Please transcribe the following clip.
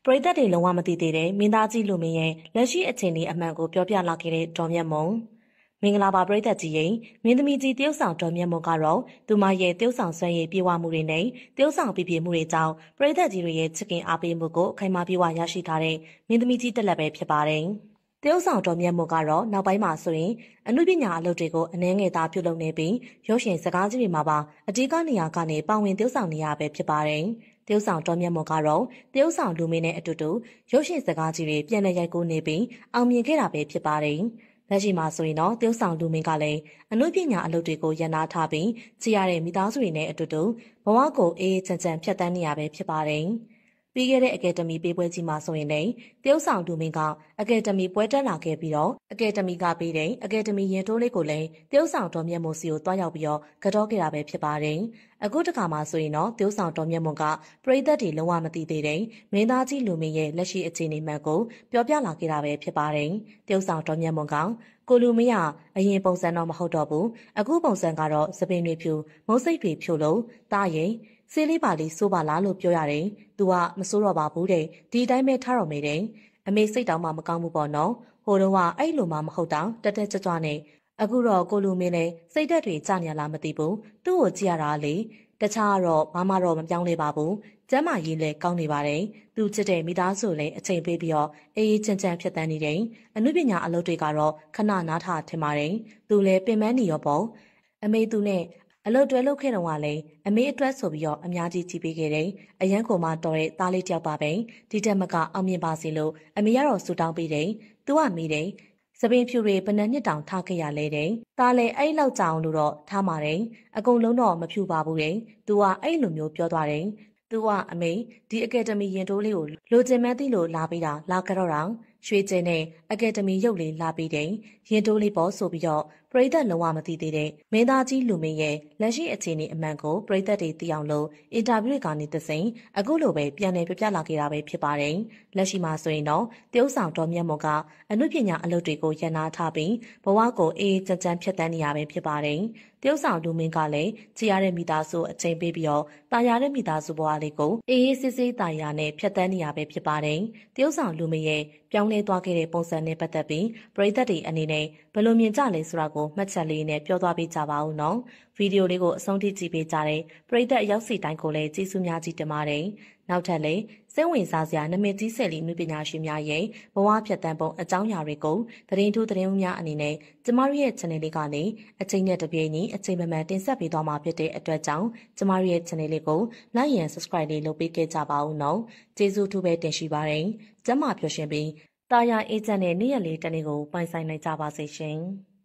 ပရိသတ်တွေလုံးဝမသိသေးတဲ့မင်းသားကြီးလူမင်းရဲ့လက်ရှိအခြေအနေအမှန်ကိုပြောပြလာခဲ့တဲ့ဒေါ်မြတ်မွန်မင်္ဂလာပါပရိသတ်ကြီးရင်မင်းသမီးကြီးတရုတ်ဆောင်ဒေါ်မြတ်မွန်ကတော့သူမရဲ့တရုတ်ဆောင်ဆွမ်းရည်ပြေဝမှုတွေနဲ့တရုတ်ဆောင်ပြည့်မှုတွေကြောင့်ပရိသတ်ကြီးတွေရဲ့ချစ်ခင်အားပေးမှုကိုအခိုင်အမာပြေဝရရှိထားတဲ့မင်းသမီးကြီးတက်လက်ပဲဖြစ်ပါတယ်တရုတ်ဆောင်ဒေါ်မြတ်မွန်ကတော့နောက်ပိုင်းမှာဆိုရင်အမှုပညာအလုပ်တွေကိုအနှဲငယ်သားပြုလုပ်နေပြီးရုပ်ရှင်စကားကြီးတွေမှာပါအဓိကနေရာကနေပါဝင်တရုတ်ဆောင်နေရပဲဖြစ်ပါတယ်တရုတ်ဆောင်တော်မြတ်မွန်ကတော့တရုတ်ဆောင်လူမင်းနဲ့အတူတူရုပ်ရှင်စကားကြီးတွေပြန်လည်ရိုက်ကူးနေပြီးအောင်မြင်ခဲ့တာပဲဖြစ်ပါတယ်။လက်ရှိမှာဆိုရင်တော့တရုတ်ဆောင်လူမင်းကလည်းအမှုပညာအလုပ်တွေကိုရန်နာထားပြီးချီရတဲ့မိသားစုတွေနဲ့အတူတူဘဝကိုအေးအေးချမ်းချမ်းဖြတ်သန်းနေရပဲဖြစ်ပါတယ်။ပြီးခဲ့တဲ့အကယ်ဒမီပေးပွဲကြီးမှာဆိုရင်လည်းတရုတ်ဆောင်လူမင်းကအကယ်ဒမီပွဲတက်လာခဲ့ပြီးတော့အကယ်ဒမီကပေးတဲ့အကယ်ဒမီရင်တိုးလေးကိုလည်းတရုတ်ဆောင်တော်မြတ်မွန်စီကိုတွားရောက်ပြီးတော့ကတော့ခဲ့တာပဲဖြစ်ပါတယ်။အခုတခါမှဆိုရင်တော့တရုတ်ဆောင်တော်မြတ်မွန်ကပရိသတ်တွေလုံးဝမသိသေးတဲ့မင်းသားကြီးလူမင်းရဲ့လက်ရှိအခြေအနေမှန်ကိုပြောပြလာခဲ့တာပဲဖြစ်ပါတယ်။တရုတ်ဆောင်တော်မြတ်မွန်ကကိုလူမင်းကအရင်ပုံစံတော့မဟုတ်တော့ဘူး။အခုပုံစံကတော့သပင်တွေဖြူမုတ်စိတ်တွေဖြူလို့တားရင်ဆေးလေးပါလေးစိုးပါလားလို့ပြောရတယ်။ "तू ကမစိုးတော့ပါဘူးတဲ့။ဒီအတိုင်းပဲထားတော့မေတဲ့။အမေစိတ်တောင်မှမကောင်းဘူးပေါ့နော်။ဟိုတော့ကအဲ့လိုမှမဟုတ်တာတက်တက်ကြွကြွနဲ့အခုတော့ကိုလူမင်းလည်းစိတ်သက်တွေကြနေလားမသိဘူး။သူ့ကိုကြည့်ရတာလေ။တခြားကတော့ဘာမှတော့မပြောင်းလဲပါဘူး။ကျမ်းမာရေးလည်းကောင်းနေပါတယ်။သူချစ်တဲ့မိသားစုလည်းအချိန်ပေးပြီးတော့အေးအေးချမ်းချမ်းဖြစ်တန်းနေတယ်။အမှုပညာအလုပ်တွေကတော့ခဏနားထားထင်ပါတယ်။သူလည်းပင်ပန်းနေရောပေါ့။အမေသူနဲ့အလုပ်တွဲလုပ်ခဲ့တော့ကလည်းအမေအတွက်ဆိုပြီးတော့အများကြီးကြည်ပေးခဲ့တယ်။အရန်ကိုမှတော်တဲ့သားလေးတယောက်ပါပဲ။ဒီတက်မကအောင်မြင်ပါစေလို့အမေကတော့ဆူတောင်းပေးတယ်။သူကမေးတယ်။စပင်ဖြူတွေဘယ်နှစ်နှစ်တောင်ထားခဲ့ရလဲတဲ့။ဒါလည်းအဲ့လောက်ကြောင်လို့တော့ထားပါတယ်။အကုန်လုံးတော့မဖြူပါဘူးတဲ့။သူကအဲ့လိုမျိုးပြောသွားတယ်။သူကအမေဒီအကယ်ဒမီရင်တိုးလေးကိုလိုချင်မှန်းသိလို့လာပေးတာလာကြတော့တာရွှေကျင်းနဲ့အကယ်ဒမီရုပ်လေးလာပေးတယ်ရင်တိုးလေးပေါ်ဆိုပြီးတော့ပရိသတ်လုံးဝမသိသေးတဲ့မင်းသားကြီးလူမင်းရဲ့လက်ရှိအခြေအနေအမှန်ကိုပရိသတ်တွေသိအောင်လို့အင်တာဗျူးတွေကနေသစိန်အခုလိုပဲပြန်လည်ပြပြလာခဲ့တာပဲဖြစ်ပါတယ်လက်ရှိမှာဆိုရင်တော့တရုတ်ဆောင်တော်မြတ်မွန်ကအမှုပညာအလုပ်တွေကိုရန်နာထားပြီးဘဝကိုအေးအေးချမ်းချမ်းဖြတ်သန်းနေရပဲဖြစ်ပါတယ်တရုတ်ဆောင်လူမင်းကလည်းကြည်ရတဲ့မိသားစုအချိန်ပေးပြီးတော့တာယာတဲ့မိသားစုဘဝလေးကိုအေးအေးဆေးဆေးတာယာနဲ့ဖြတ်သန်းနေရပဲဖြစ်ပါတယ်တရုတ်ဆောင်လူမင်းရဲ့ပြောင်းလဲသွားခဲ့တဲ့ပုံစံနဲ့ပတ်သက်ပြီးပရိသတ်တွေအနေနဲ့ဘယ်လိုမြင်ကြလဲဆိုတာကိုမှတ်ချက်လေးနဲ့ပြောသွားပေးကြပါဦးနော်ဗီဒီယိုလေးကိုအဆုံးထိကြည့်ပေးကြတဲ့ပရိသတ်ရောက်စီတိုင်းကိုလည်းကျေးဇူးများကြီးတင်ပါတယ်နောက်ထပ်လည်းစိတ်ဝင်စားစရာနာမည်ကြီးဆယ်လီမှုပညာရှင်များရဲ့ဘဝဖြတ်သန်းပုံအကြောင်းအရာတွေကိုသတင်းထူးသတင်းဦးများအနေနဲ့ကျမတို့ရဲ့ channel လေးကနေအချိန်နဲ့တပြေးညီအချိန်မှန်တင်ဆက်ပေးသွားမှာဖြစ်တဲ့အတွက်ကြောင့်ကျမတို့ရဲ့ channel လေးကို like and subscribe လေးလုပ်ပေးခဲ့ကြပါဦးနော်ကျေးဇူးထူးပဲတင်ရှိပါတယ်ကျမပျော်ရွှင်ပြီးတာယာအေဂျင့်နဲ့နေ့ရက်လေးတနေ့ကိုပိုင်ဆိုင်နိုင်ကြပါစေရှင်